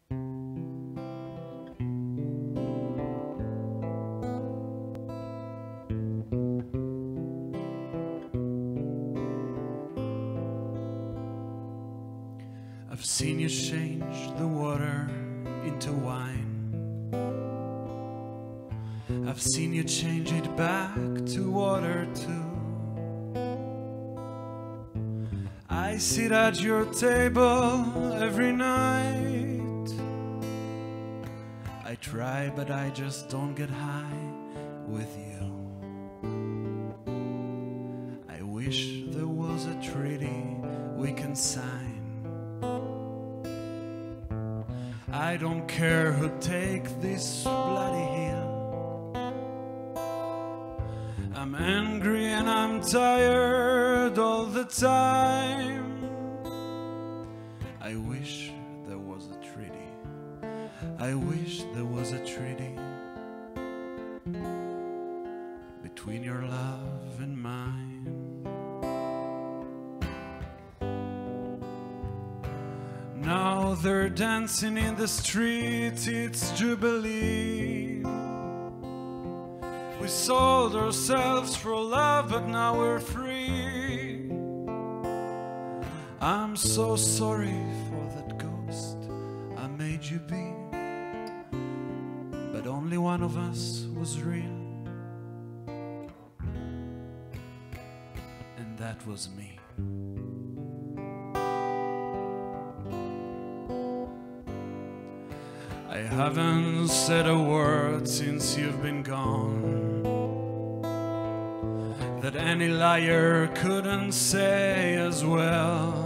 I've seen you change the water into wine. I've seen you change it back to water too. I sit at your table every night. I try, but I just don't get high with you. I wish there was a treaty we can sign. I don't care who takes this bloody hill. I'm angry and I'm tired all the time. I wish there was a treaty. I wish there was a treaty between your love and mine. Now they're dancing in the street, it's Jubilee. We sold ourselves for love, but now we're free. I'm so sorry for that ghost I made you be, but only one of us was real, and that was me. I haven't said a word since you've been gone that any liar couldn't say as well.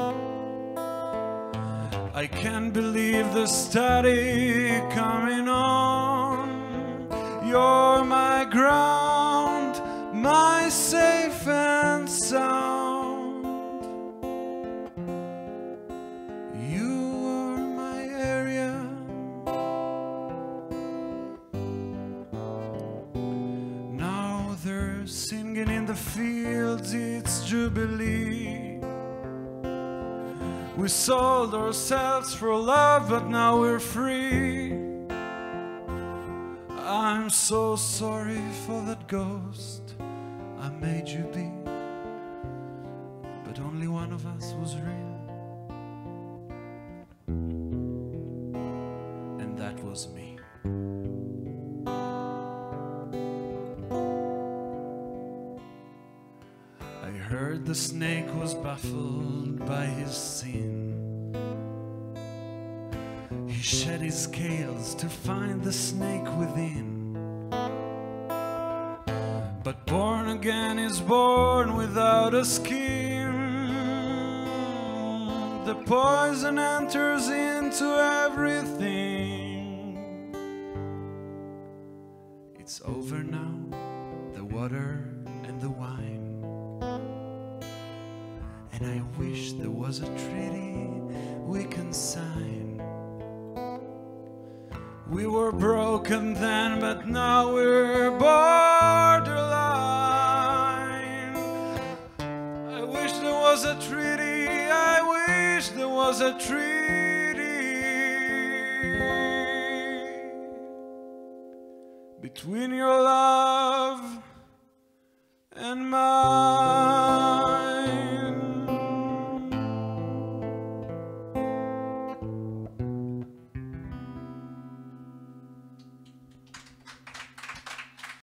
I can't believe the static coming on. You're my ground, my safe and sound. Singing in the fields, it's Jubilee. We sold ourselves for love, but now we're free. I'm so sorry for that ghost I made you be, but only one of us was real, and that was me. I heard the snake was baffled by his sin. He shed his scales to find the snake within. But born again is born without a skin. The poison enters into everything. It's over now, the water and the wine. And I wish there was a treaty we can sign. We were broken then, but now we're borderline. I wish there was a treaty. I wish there was a treaty between your love and mine.